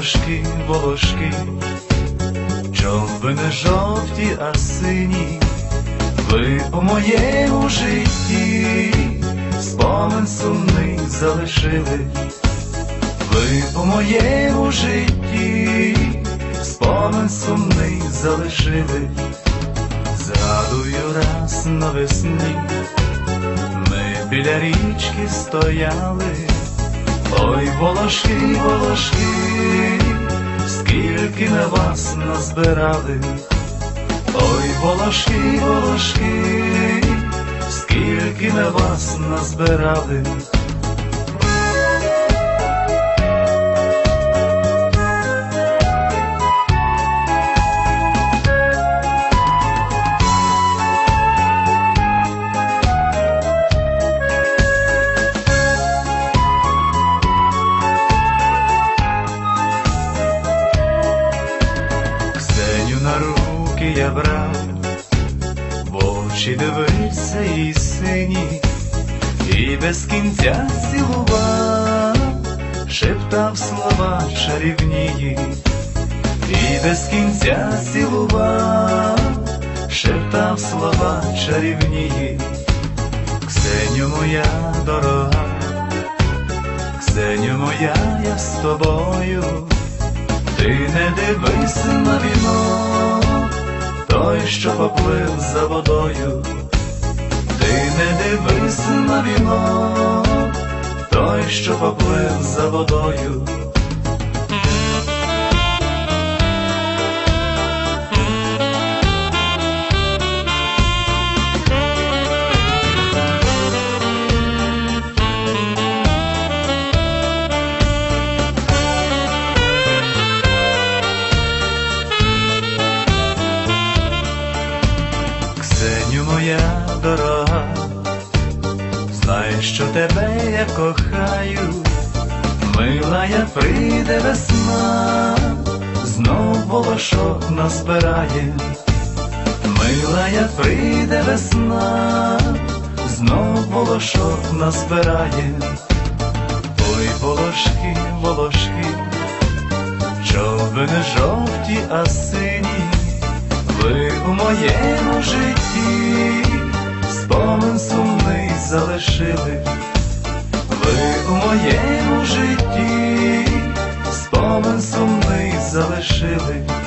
волошки, волошки, чоби не жовті, а сині, ви у моєму житті спомин сумний залишили, ви у моєму житті спомин сумний залишили. Згадую раз навесні, ми біля річки стояли, ой, волошки, волошки, скільки ми вас назбирали, ой, волошки, волошки, скільки ми вас назбирали. На руки я брав, в очі дивився і сині, і без кінця цілував, шептав слова чарівні, і без кінця цілував, шептав слова чарівні. Ксеню моя дорога, Ксеню моя, я з тобою, ти не дивись на вінок, той, що поплив за водою, ти не дивись на вінок, той, що поплив за водою. Ксеню моя дорога, знай, що тебе я кохаю, милая, прийде весна, знов волошок назбирає, милая, прийде весна, знов волошок назбирає. Ой, волошки, волошки, чоби не жовті, а сині, ви у моєму житті спомин сумний залишили, ви у моєму житті спомин сумний залишили.